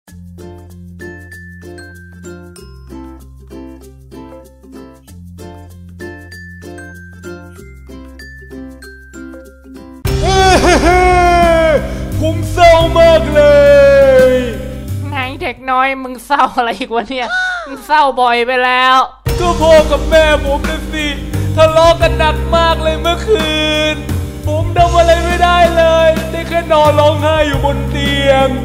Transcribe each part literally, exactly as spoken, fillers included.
ผมเศร้ามากเลยไงเด็กน้อยมึงเศร้าอะไรอีกวะเนี่ยมึงเศร้าบ่อยไปแล้วก็พ่อกับแม่ผมนะสิทะเลาะกันหนักมากเลยเมื่อคืนผมทำอะไรไม่ได้เลยได้แค่นอนร้องไห้อยู่บนเตียง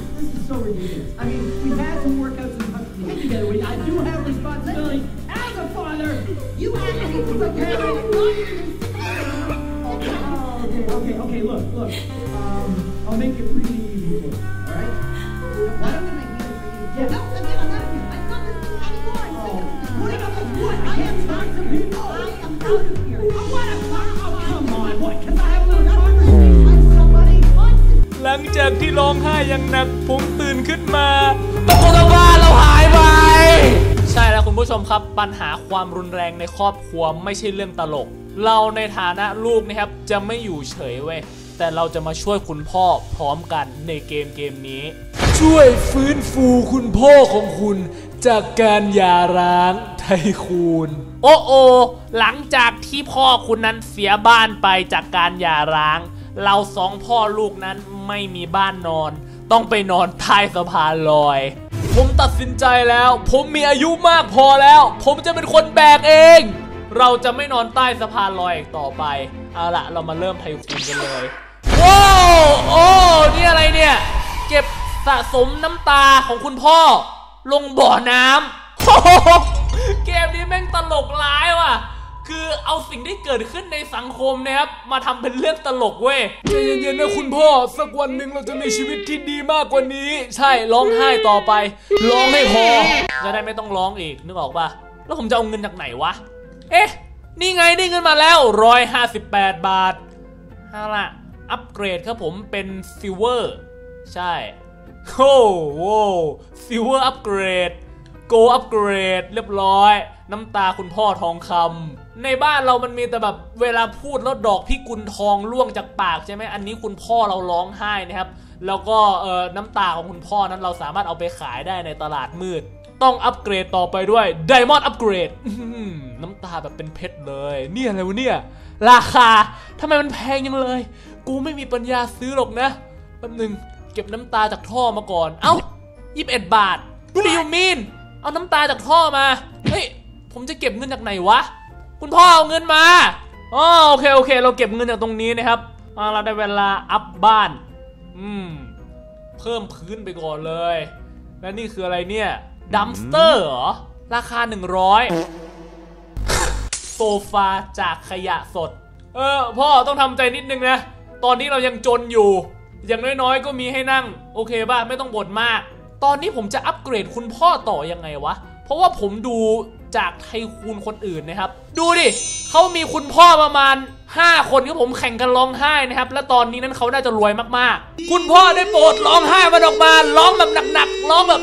Okay, okay, look, look. Um, I'll make it pretty easy for you, all right? Why don't we make it pretty easy? Yeah. No, again, I'm not here. I'm not listening anymore. Oh. Put it up with what? I can't talk to people. I am out of here. I want to talk. Oh, come on. What? Because I have a little conversation with somebody. หลังจากที่ร้องไห้อย่างหนักผมตื่นขึ้นมาตกลงว่าเราหายไปใช่แล้วคุณผู้ชมครับปัญหาความรุนแรงในครอบครัวไม่ใช่เรื่องตลกเราในฐานะลูกนะครับจะไม่อยู่เฉยเว้ยแต่เราจะมาช่วยคุณพ่อพร้อมกันในเกมเกมนี้ช่วยฟื้นฟูคุณพ่อของคุณจากการหย่าร้างไทคูนโอ้โอหลังจากที่พ่อคุณนั้นเสียบ้านไปจากการหย่าร้างเราสองพ่อลูกนั้นไม่มีบ้านนอนต้องไปนอนใต้สะพานลอยผมตัดสินใจแล้วผมมีอายุมากพอแล้วผมจะเป็นคนแบกเองเราจะไม่นอนใต้สะพานลอยอีกต่อไปเอาละเรามาเริ่มไทคูนกันเลยว้าวโอ้นี่อะไรเนี่ยเก็บสะสมน้ำตาของคุณพ่อลงบ่อน้ำเกมนี้แม่งตลกร้ายว่ะคือเอาสิ่งที่เกิดขึ้นในสังคมนะครับมาทำเป็นเรื่องตลกเว้ยใจเย็นๆนะคุณพ่อสักวันหนึ่งเราจะมีชีวิตที่ดีมากกว่านี้ใช่ร้องไห้ต่อไปร้องให้พอจะได้ไม่ต้องร้องอีกนึกออกป่ะแล้วผมจะเอาเงินจากไหนวะเอ๊ะนี่ไงได้เงินมาแล้วหนึ่งร้อยห้าสิบแปดบาทเอาล่ะอัปเกรดครับผมเป็นซิลเวอร์ใช่โอ้โหซิลเวอร์อัปเกรดโกอัปเกรดเรียบร้อยน้ำตาคุณพ่อทองคำในบ้านเรามันมีแต่แบบเวลาพูดแล้วดอกพิกุลทองร่วงจากปากใช่ไหมอันนี้คุณพ่อเราร้องไห้นะครับแล้วก็เอ่อน้ำตาของคุณพ่อนั้นเราสามารถเอาไปขายได้ในตลาดมืดต้องอัปเกรดต่อไปด้วย Diamond Upgrade น้ำตาแบบเป็นเพชรเลยเนี่ยอะไรวะเนี่ยราคาทำไมมันแพงยังเลยกูไม่มีปัญญาซื้อหรอกนะแป๊บนึงเก็บน้ำตาจากท่อมาก่อนเอ้ายี่สิบเอ็ดบาท What do you mean เอาน้ำตาจากท่อมาเฮ้ยผมจะเก็บเงินจากไหนวะคุณพ่อเอาเงินมาอ๋อโอเคโอเคเราเก็บเงินจากตรงนี้นะครับเราได้เวลาอัพบ้านอืมเพิ่มพื้นไปก่อนเลยและนี่คืออะไรเนี่ยดัมสเตอร์เหรอราคาหนึ่งร้อยโซฟาจากขยะสดเออพ่อต้องทำใจนิดนึงนะตอนนี้เรายังจนอยู่อย่างน้อยๆก็มีให้นั่งโอเคป่ะไม่ต้องบ่นมากตอนนี้ผมจะอัปเกรดคุณพ่อต่อยังไงวะเพราะว่าผมดูจากไทคูนคนอื่นนะครับดูดิเขามีคุณพ่อประมาณห้าคนที่ผมแข่งกันร้องไห้นะครับและตอนนี้นั้นเขาน่าจะรวยมากๆคุณพ่อได้โปรดร้องไห้มันออกมาร้องแบบหนักๆร้องแบบ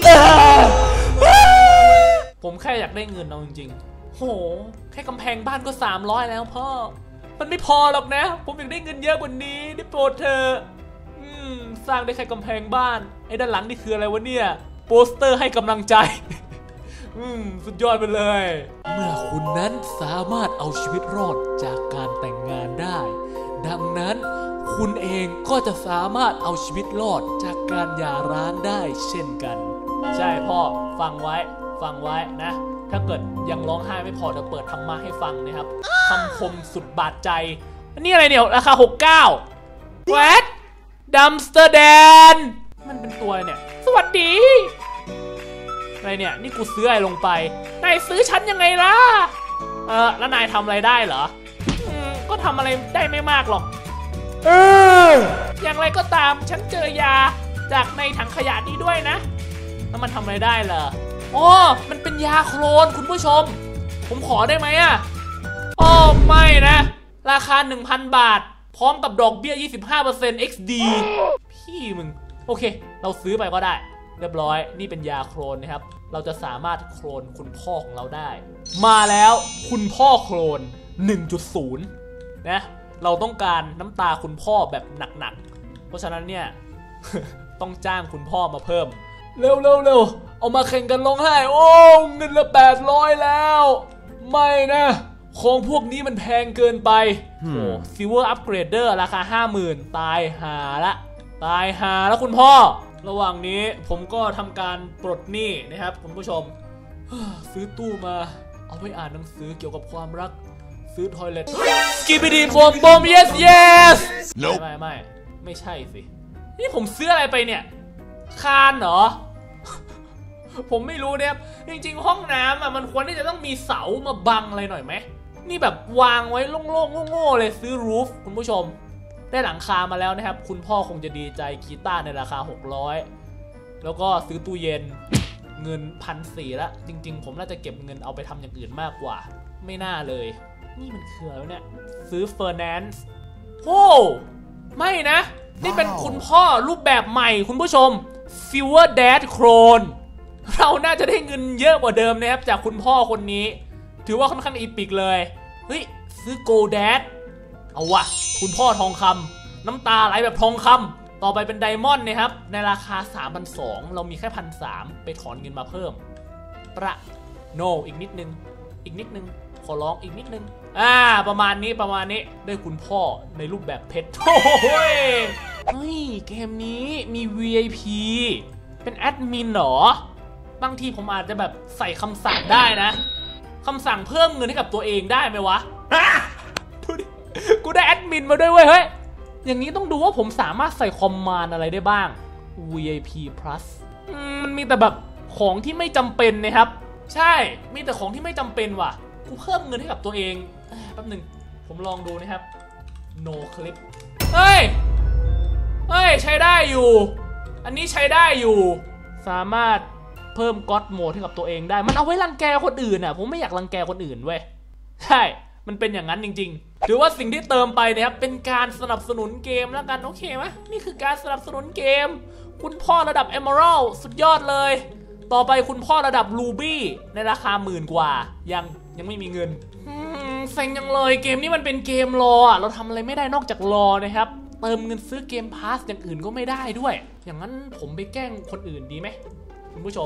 ผมแค่อยากได้เงินเอาจริงๆโหแค่กำแพงบ้านก็สามร้อยแล้วพ่อมันไม่พอหรอกนะผมอยากได้เงินเยอะกว่านี้ได้โปรดเธออืมสร้างได้แค่กำแพงบ้านไอ้ด้านหลังนี่คืออะไรวะเนี่ยโปสเตอร์ให้กำลังใจอืมสุดยอดไปเลยเมื่อคุณนั้นสามารถเอาชีวิตรอดจากการแต่งงานได้ดังนั้นคุณเองก็จะสามารถเอาชีวิตรอดจากการหย่าร้างได้เช่นกันใช่พ่อฟังไว้ฟังไว้นะถ้าเกิดยังร้องไห้ไม่พอจะเปิดธรรมะให้ฟังนะครับคำคมสุดบาดใจอันนี้อะไรเนี่ยราคาหกสิบเก้าแวดดัมสเตอร์แดนมันเป็นตัวอะไรเนี่ยสวัสดีอะไรเนี่ยนี่กูซื้ออะไรลงไปนายซื้อฉันยังไงล่ะเออแล้วนายทำอะไรได้เหรออืมก็ทำอะไรได้ไม่มากหรอกเอออย่างไรก็ตามฉันเจอยาจากในถังขยะนี้ด้วยนะแล้วมันทำอะไรได้เหรออ๋อมันเป็นยาโคลนคุณผู้ชมผมขอได้ไหมอ่ะอ๋อไม่นะราคา หนึ่งพัน บาทพร้อมกับดอกเบี้ย ยี่สิบห้าเปอร์เซ็นต์ เอ็กซ์ ดี พี่มึงโอเคเราซื้อไปก็ได้เรียบร้อยนี่เป็นยาโคลนนะครับเราจะสามารถโคลนคุณพ่อของเราได้มาแล้วคุณพ่อโคลน หนึ่งจุดศูนย์ นะเราต้องการน้ำตาคุณพ่อแบบหนักๆเพราะฉะนั้นเนี่ย ต้องจ้างคุณพ่อมาเพิ่มเร็วเร็วเร็วเอามาแข่งกันร้องไห้โอ้เงินละแปดร้อยแล้วไม่นะของพวกนี้มันแพงเกินไปโอ้ซิลเวอร์อัปเกรดเดอร์ราคา ห้าหมื่น ตายหาละตายหาแล้วคุณพ่อระหว่างนี้ผมก็ทำการปลดหนี้นะครับคุณผู้ชมซื้อตู้มาเอาไว้อ่านหนังสือเกี่ยวกับความรักซื้อทอยเลทสกิปปี้ดีบอมบอม yes yes ไม่ไม่ไม่ไม่ใช่สินี่ผมซื้ออะไรไปเนี่ยคานเหรอ ผมไม่รู้เนี่ยจริงๆห้องน้ำอ่ะมันควรที่จะต้องมีเสามาบังอะไรหน่อยไหมนี่แบบวางไว้โล่งๆโง่ๆเลยซื้อรูฟคุณผู้ชมได้หลังคามาแล้วนะครับคุณพ่อคงจะดีใจกีตาร์ในราคาหกร้อยแล้วก็ซื้อตู้เย็นเงินพันสี่ละจริงๆผมน่าจะเก็บเงินเอาไปทำอย่างอื่นมากกว่าไม่น่าเลยนี่มันคืออะไรเนี่ยซื้อเฟอร์แนนซ์โอ้ไม่นะนี่เป็นคุณพ่อรูปแบบใหม่คุณผู้ชม Silver Dad Clone เราน่าจะได้เงินเยอะกว่าเดิมนะครับจากคุณพ่อคนนี้ถือว่าค่อนข้างอีปิกเลยเฮ้ยซื้อ Gold Dad เอาวะคุณพ่อทองคำน้ำตาไหลแบบทองคำต่อไปเป็นไดมอนด์นะครับในราคา สามพันสองร้อย เรามีแค่ หนึ่งพันสามร้อย ไปถอนเงินมาเพิ่มประโน no, อีกนิดนึงอีกนิดนึงขอร้องอีกนิดนึงอ่าประมาณนี้ประมาณนี้ได้คุณพ่อในรูปแบบเพชรโอ้โหเฮ้ยเกมนี้มี วี ไอ พี เป็นแอดมินเหรอบางทีผมอาจจะแบบใส่คำสั่งได้นะคำสั่งเพิ่มเงินให้กับตัวเองได้ไหมวะดูดิกูได้แอดมินมาด้วยเว้ยเฮ้ยอย่างนี้ต้องดูว่าผมสามารถใส่คอมมานด์อะไรได้บ้าง วี ไอ พี plus มันมีแต่แบบของที่ไม่จำเป็นนะครับใช่มีแต่ของที่ไม่จำเป็นว่ะกูเพิ่มเงินให้กับตัวเองแป๊บหนึ่งผมลองดูนะครับ no clip เฮ้ยเฮ้ยใช้ได้อยู่อันนี้ใช้ได้อยู่สามารถเพิ่มก็อดโหมดให้กับตัวเองได้มันเอาไว้รังแกคนอื่นอ่ะผมไม่อยากรังแกคนอื่นเว้ยใช่มันเป็นอย่างนั้นจริงๆถือว่าสิ่งที่เติมไปนะครับเป็นการสนับสนุนเกมแล้วกันโอเคไหมนี่คือการสนับสนุนเกมคุณพ่อระดับ Emerald สุดยอดเลยต่อไปคุณพ่อระดับ Ruby ในราคาหมื่นกว่ายังยังไม่มีเงินเซ็งยังเลยเกมนี้มันเป็นเกมรออ่ะเราทำอะไรไม่ได้นอกจากรอนะครับเติมเงินซื้อเกมพาสอย่างอื่นก็ไม่ได้ด้วยอย่างนั้นผมไปแกล้งคนอื่นดีไหมคุณผู้ชม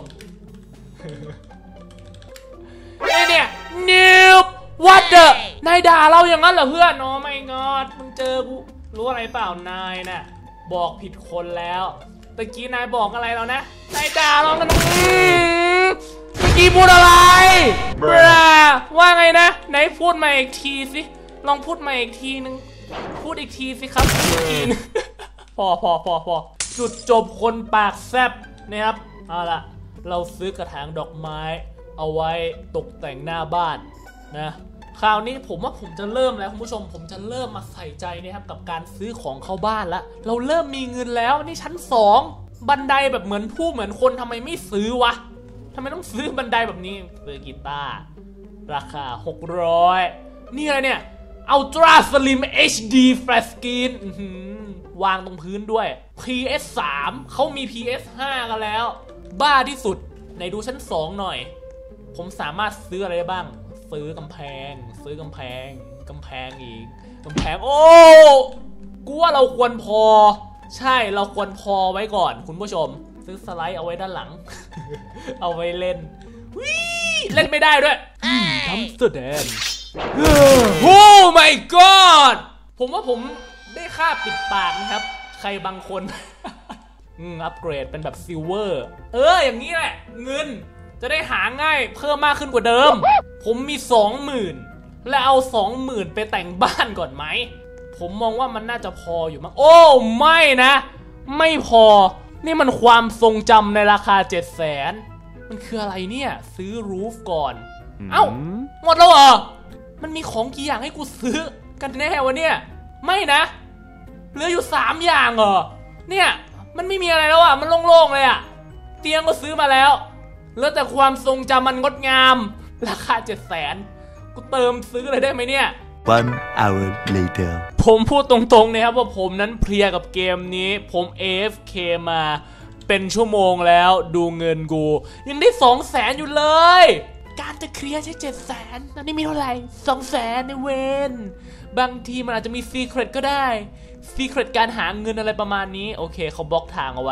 เนี่ยนิววัดเดอร์นายด่าเราอย่างนั้นเหรอเพื่อนโอ้ไม่งอดมึงเจอกูรู้อะไรเปล่านายน่ะบอกผิดคนแล้วตะกี้นายบอกอะไรเรานะนายด่าเรากันตะกี้พูดอะไรบราว่าไงนะไหนพูดมาอีกทีสิลองพูดมาอีกทีนึงพูดอีกทีสิครับอีกทีนึงพอพอพอพอจุดจบคนปากแซบนะครับเอาล่ะเราซื้อกระถางดอกไม้เอาไว้ตกแต่งหน้าบ้านนะคราวนี้ผมว่าผมจะเริ่มแล้วคุณผู้ชมผมจะเริ่มมาใส่ใจนะครับกับการซื้อของเข้าบ้านแล้วเราเริ่มมีเงินแล้วนี่ชั้นสองบันไดแบบเหมือนผู้เหมือนคนทำไมไม่ซื้อวะทำไมต้องซื้อบันไดแบบนี้ซื้อกีตาร์ราคาหกร้อยนี่อะไรเนี่ย Ultra Slim เอช ดี Flat Screen วางตรงพื้นด้วย พี เอส สาม เขามี พี เอส ห้า กันแล้วบ้าที่สุดไหนดูชั้นสองหน่อยผมสามารถซื้ออะไรได้บ้างซื้อกำแพงซื้อกำแพงกำแพงอีกกำแพงโอ้กูว่าเราควรพอใช่เราควรพอไว้ก่อนคุณผู้ชมซื้อสไลด์เอาไว้ด้านหลัง เอาไว้เล่นวิเล่นไม่ได้ด้วยทำแสดงโอ้ my god ผมว่าผมได้ค่าปิดปากนะครับใครบางคน อัปเกรดเป็นแบบซิลเวอร์เอออย่างนี้แหละเงินจะได้หาง่ายเพิ่มมากขึ้นกว่าเดิมผมมี สองหมื่น และเอา สองหมื่น ไปแต่งบ้านก่อนไหมผมมองว่ามันน่าจะพออยู่มั้งโอ้ไม่นะไม่พอนี่มันความทรงจำในราคา เจ็ดแสน มันคืออะไรเนี่ยซื้อรูฟก่อนเอ้าหมดแล้วเหรอมันมีของกี่อย่างให้กูซื้อกันแน่วะเนี่ยไม่นะเหลืออยู่สามอย่างเหรอเนี่ยมันไม่มีอะไรแล้วอ่ะมันโล่งๆเลยอ่ะเตียงก็ซื้อมาแล้วเหลือแต่ความทรงจำมันงดงามราคา เจ็ดแสน กูเติมซื้อเลยได้ไหมเนี่ย One hour later ผมพูดตรงๆนะครับว่าผมนั้นเพลียกับเกมนี้ผม เอ เอฟ เค มาเป็นชั่วโมงแล้วดูเงินกูยังได้ สองแสน อยู่เลยการจะเคลียร์ใช้ เจ็ดแสน ตอนนี้มีเท่าไหร่ สองแสน ในเวนบางทีมันอาจจะมีซีเคร็ตก็ได้ซีเคร็ตการหาเงินอะไรประมาณนี้โอเคเขาบล็อกทางเอาไว้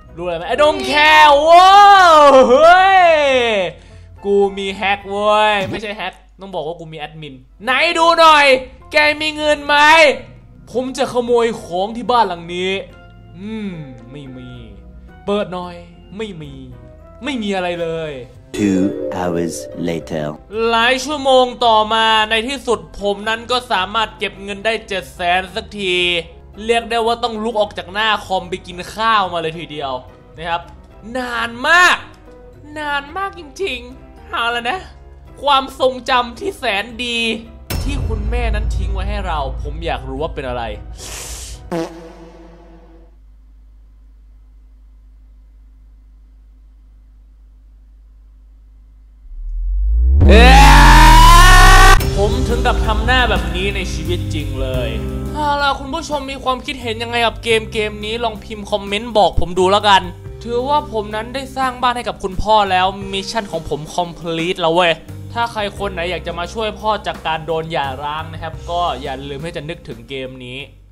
รู้อะไรไหมไอ้ดงแค่ว้าวเฮ้ยกูมีแฮกเว้ยไม่ใช่แฮกต้องบอกว่ากูมีแอดมินไหนดูหน่อยแกมีเงินไหมผมจะขโมยของที่บ้านหลังนี้อืมไม่มีเปิดหน่อยไม่มีไม่มีอะไรเลย Two hours later หลายชั่วโมงต่อมาในที่สุดผมนั้นก็สามารถเก็บเงินได้เจ็ดแสนสักทีเรียกได้ว่าต้องลุกออกจากหน้าคอมไปกินข้าวมาเลยทีเดียวนะครับนานมากนานมากจริงๆเอาละนะความทรงจำที่แสนดีที่คุณแม่นั้นทิ้งไว้ให้เราผมอยากรู้ว่าเป็นอะไรผมถึงกับทำหน้าแบบนี้ในชีวิตจริงเลยเอาล่ะคุณผู้ชมมีความคิดเห็นยังไงกับเกมเกมนี้ลองพิมพ์คอมเมนต์บอกผมดูแล้วกันถือว่าผมนั้นได้สร้างบ้านให้กับคุณพ่อแล้วมิชชั่นของผมคอมพลีทแล้วเว้ยถ้าใครคนไหนอยากจะมาช่วยพ่อจากการโดนหย่าร้างนะครับก็อย่าลืมให้จะนึกถึงเกมนี้